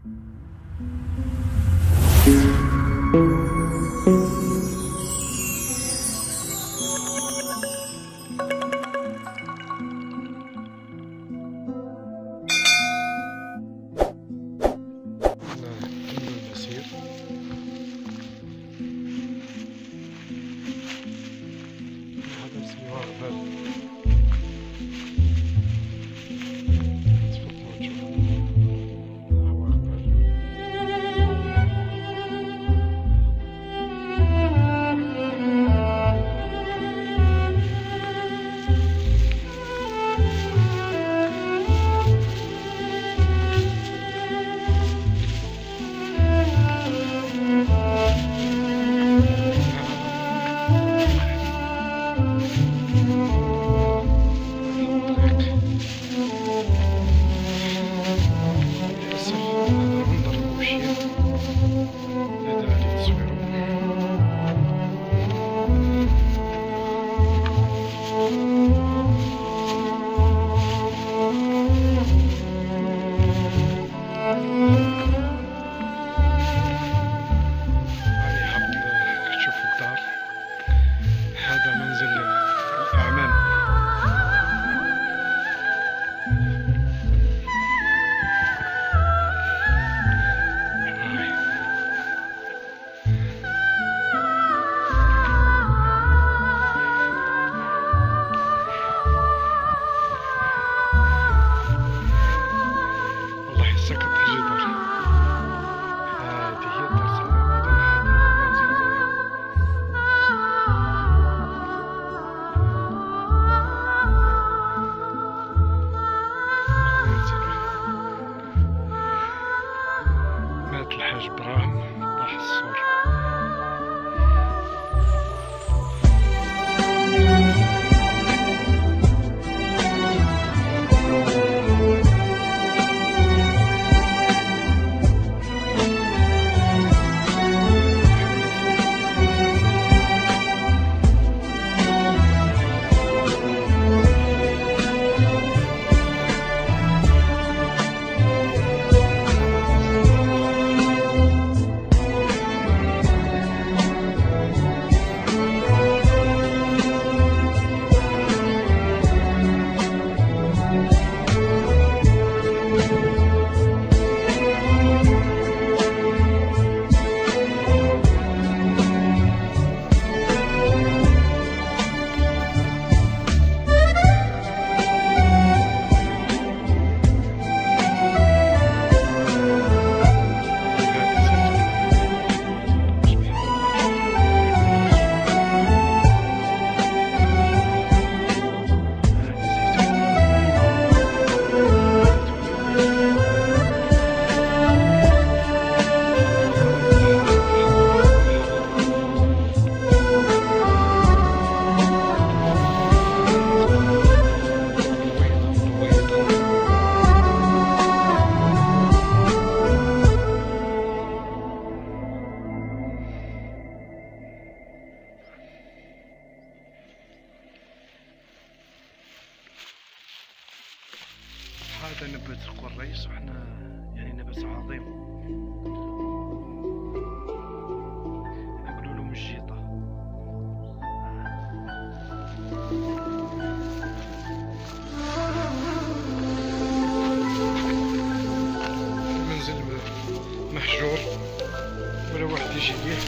الحاج براهم راح الصور. هذا نبات القريص، وحنا يعني نبات عظيم نقولوا له مجيطة. المنزل محجور ولا واحد يجي ليه.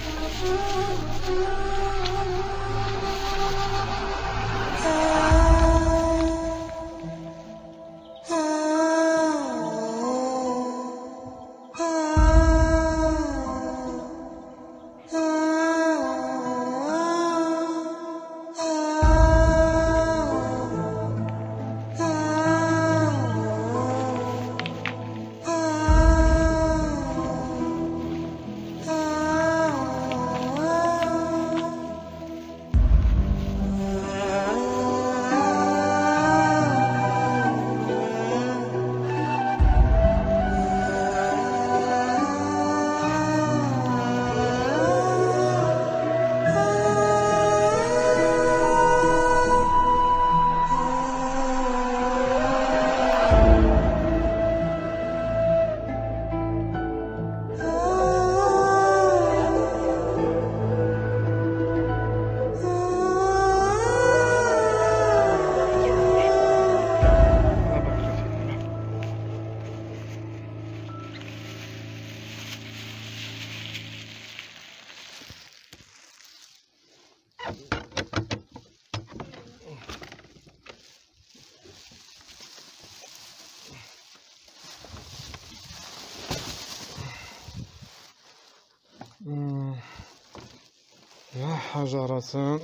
حجرة.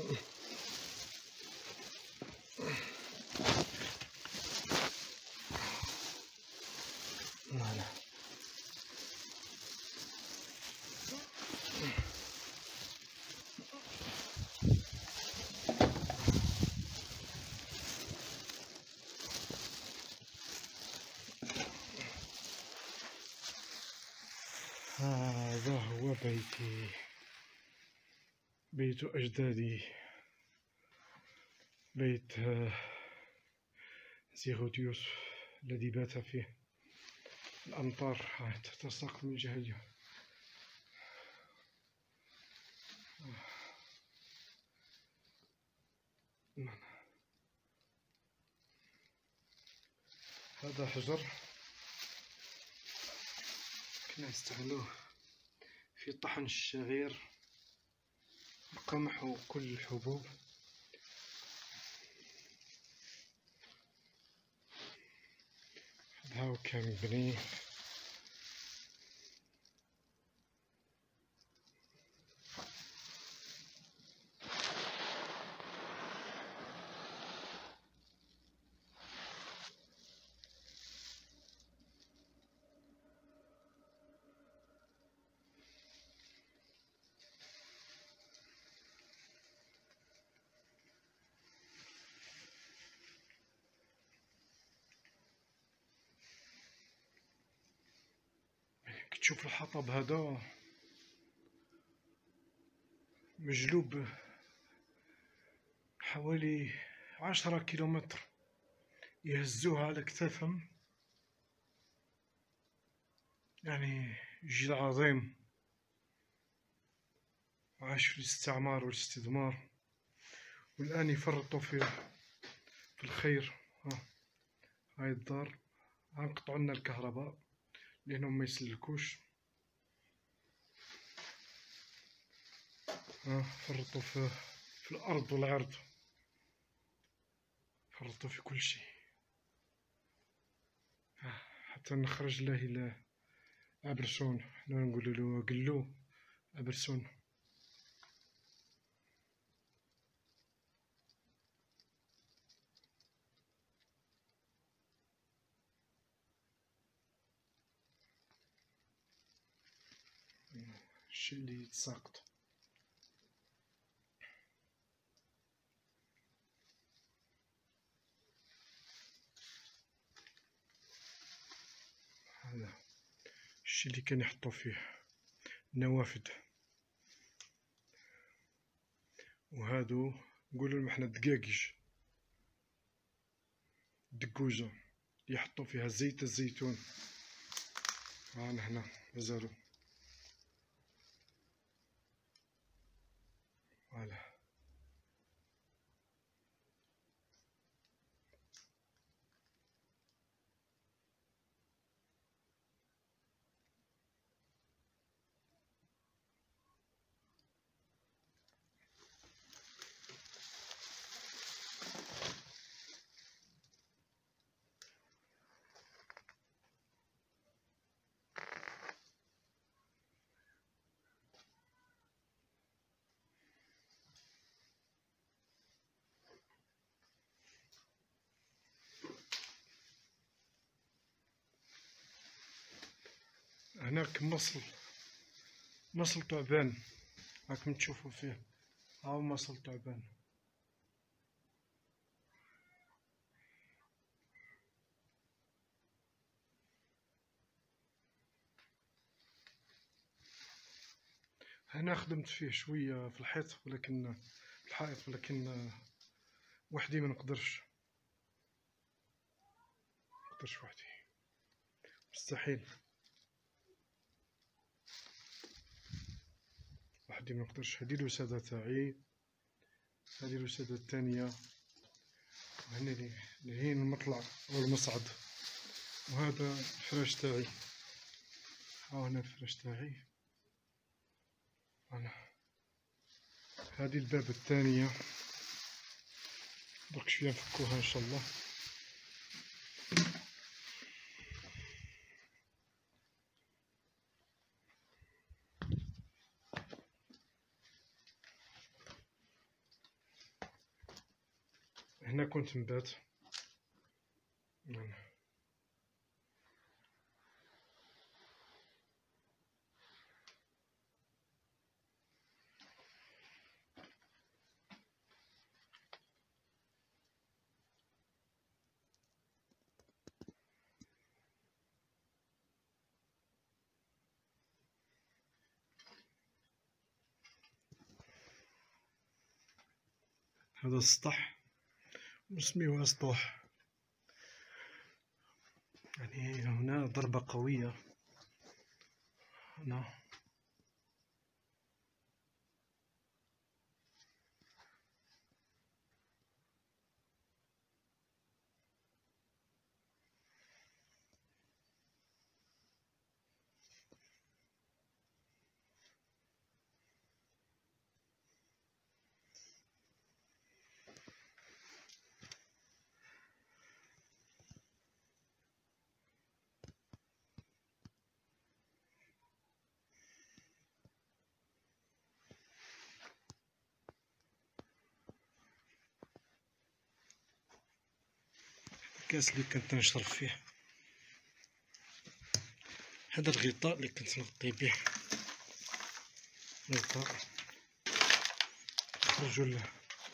هذا هو بيتي، بيت أجدادي، بيت زيغوتيوس الذي بات فيه الأمطار تتساقط من الجهة اليمنى. هذا حجر كنا نستعملوه في طحن الشعير، القمح وكل الحبوب. هذا هو كان مبني. تشوف الحطب هذا مجلوب حوالي 10 كيلومتر، يهزوها على كتافهم، يعني جيل عظيم عاش في الاستعمار والاستدمار، والآن يفرطوا في الخير. هاي الدار غنقطعوا لنا الكهرباء لأنهم ما يسلكوش. فرطوا في الأرض والعرض، فرطوا في كل شيء. حتى نخرج له إلى أبرسون، حنا نقولوا له قلو أبرسون. الشيء اللي يتساقط. هذا الشيء اللي كان يحطوا فيه النوافذ، وهادو نقولوا لهم حنا دقاقيج، دقوجة يحطوا فيها زيت الزيتون. رانا هنا مازالو. فوالا. هناك مصل تعبان، راكم تشوفوا فيه، هاو مصل تعبان. هنا خدمت فيه شوية في الحيط، ولكن الحائط، ولكن وحدي ما نقدرش وحدي، مستحيل وحدي ما نقدرش. هذه الوسادة تاعي، هذه الوسادة الثانية، وهنا اللي هي المطلع أو المصعد، وهذا الفراش تاعي. ها هنا الفراش تاعي. هذه الباب الثانية، درك شوية نفكوها إن شاء الله. هنا كنت نبات. هذا السطح نسميوها سطوح، يعني هنا ضربة قوية هنا. الكاس اللي كنت نشرب فيه، هذا الغطاء اللي كنت نغطي به، غطاء نخرجو له.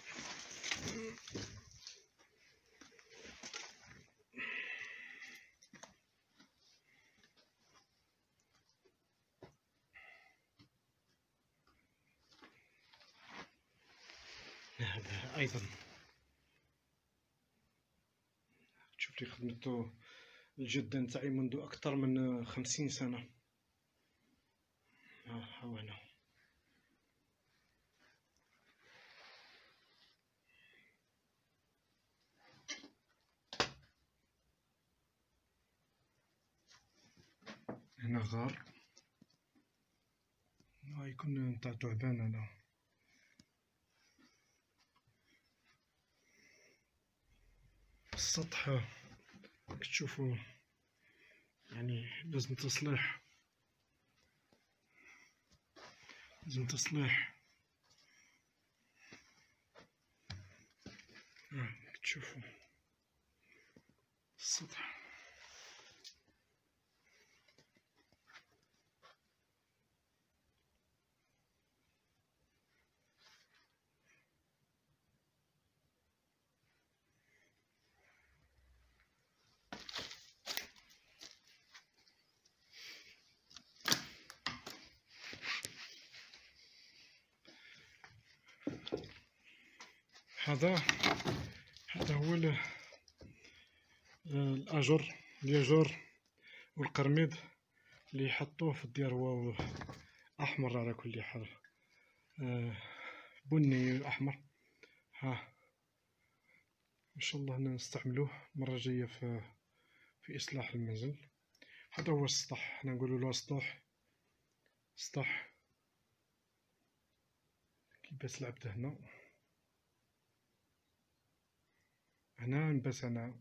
هذا أيضا شوف لي خدمتو الجدة نتاعي منذ أكثر من 50 سنة. ها هو هنا. هنا غار، يكون نتاع تعبان. هنا السطح تشوفوا يعني لازم تصليح، لازم تصليح. تشوفوا السطح. هذا هو الياجور والقرميد اللي يحطوه في الديار. هو احمر على كل حال، بني احمر. ها ان شاء الله نستعملوه مرة جاية في اصلاح المنزل. هذا هو السطح، حنا نقولوا له سطح كيباس العبد. هنا نبات انا.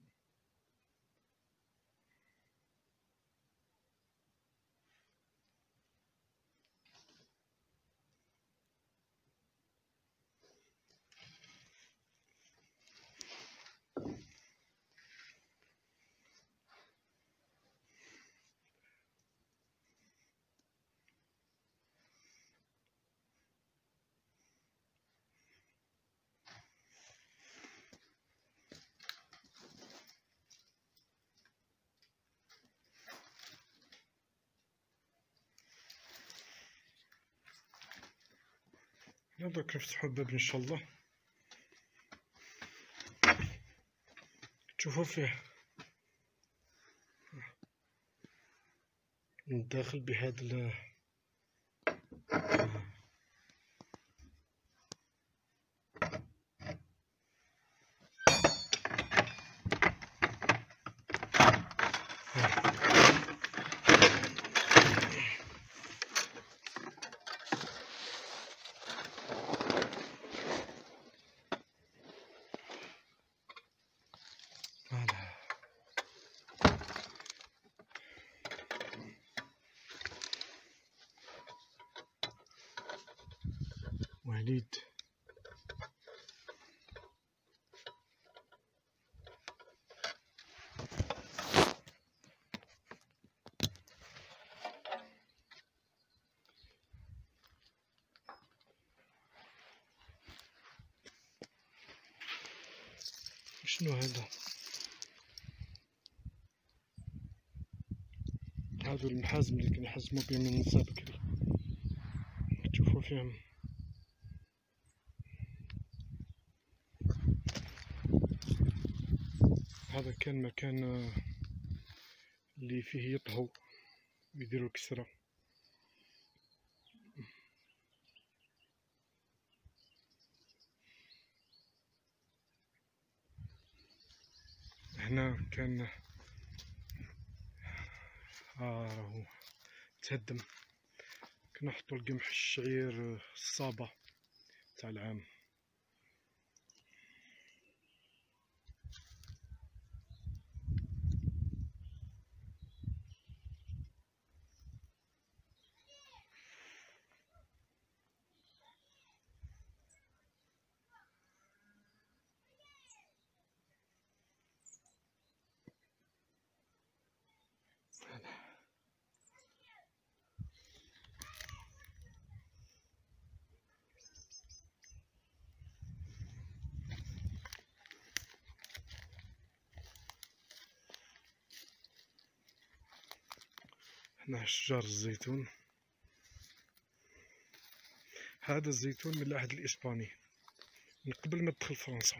دوك نفتحو الباب ان شاء الله، تشوفوا فيه من الداخل بهذا وليد. شنو هذا؟ هادو المحازم اللي كانوا يحزموا بهم النساء بكري، تشوفوا فيهم. هذا كان مكان اللي فيه يطهوا ويديروا الكسرة. هنا كان راهو تهدم، كنا نحطوا القمح الشعير الصابة تاع العام. هنا شجار الزيتون. هذا الزيتون من العهد الإسباني، من قبل ما تدخل فرنسا،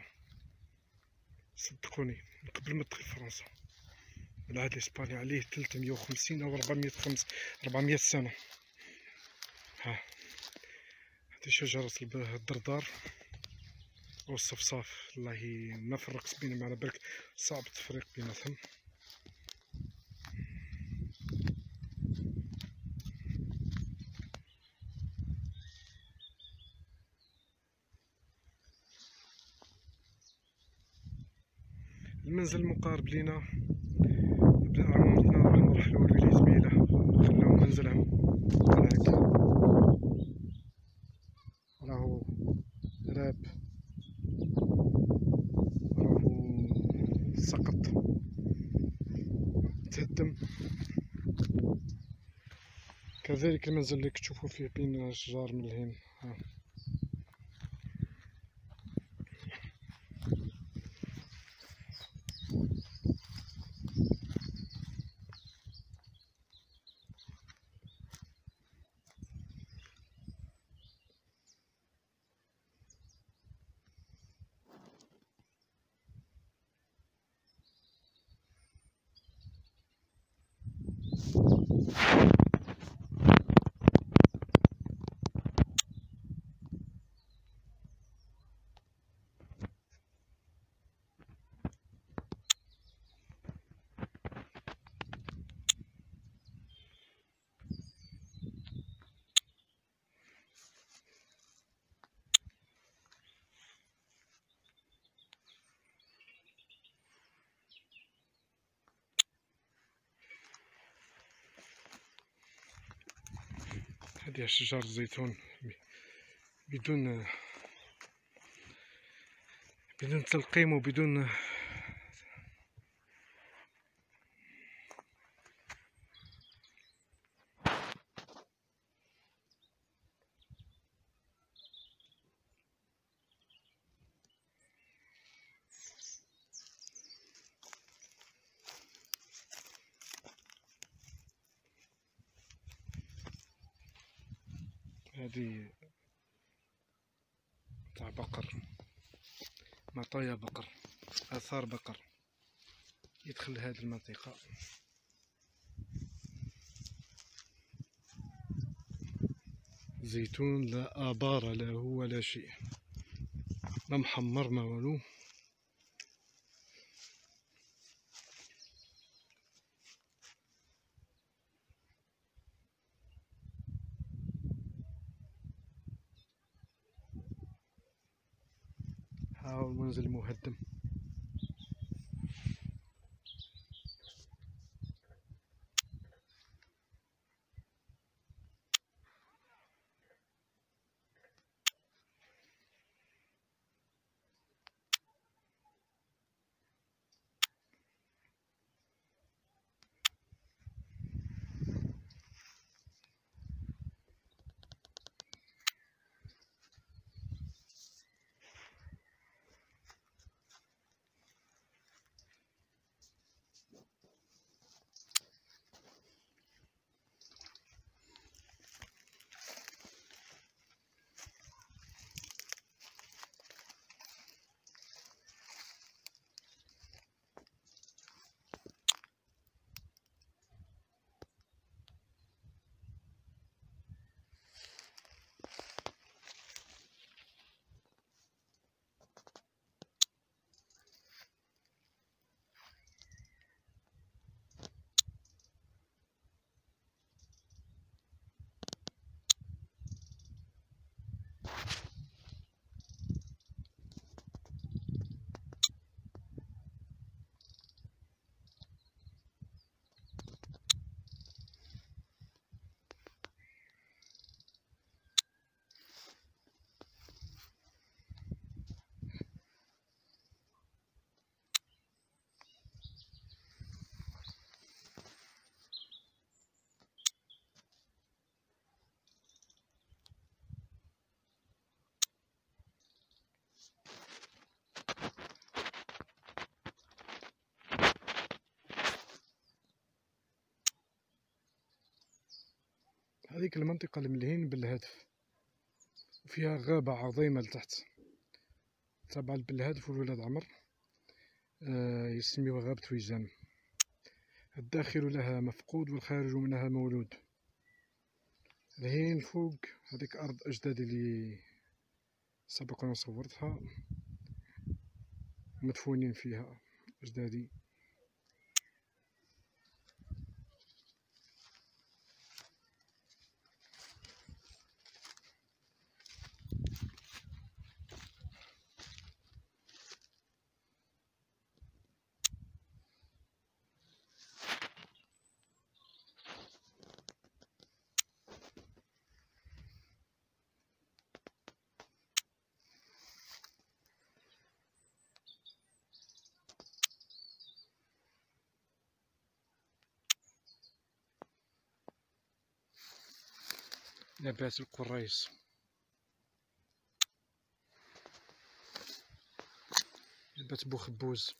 صدقوني من قبل ما تدخل فرنسا. من العهد الإسباني، عليه 350 أو 400 سنة. ها هذه شجرة الدردار أو الصفصاف، الله ما فرقت بينهم، على بالك صعب التفريق بيناتهم. المنزل المقارب لينا بدا عمومتنا راح نرحلو لولاية ميلة، خلاو منزلهم هناك. راهو راب، راهو سقط تهدم. كذلك المنزل اللي تشوفوا فيه بين أشجار من الهين. هذه شجار الزيتون بدون تلقيم وبدون هذه تاع بقر، مطايا بقر، آثار بقر يدخل هذه المنطقة. زيتون لا آبار له ولا شيء، ما محمر ما والو. ها هو المنزل مهدم. هذيك المنطقة الملهين بالهدف، وفيها غابة عظيمة لتحت تابعة لبالهدف والولاد عمر، يسميوها غابة ويزان. الداخل لها مفقود والخارج منها مولود. لهين فوق هذيك أرض أجدادي اللي سبق وأنا صورتها، مدفونين فيها أجدادي. نبات القريص، نبات بوخبوز،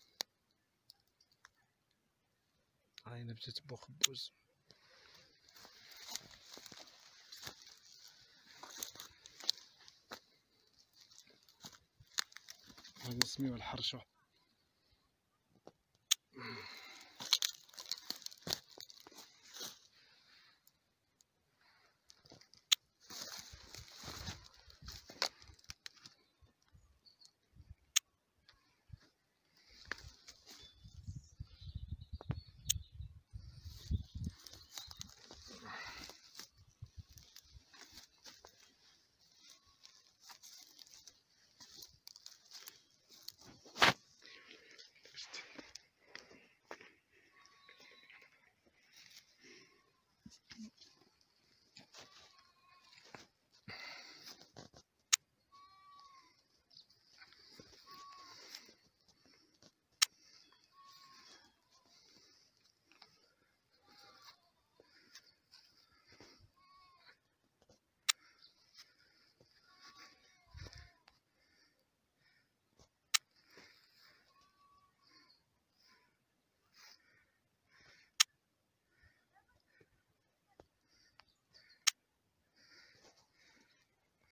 هاي نبتة بوخبوز. هذا اسمه الحرشة.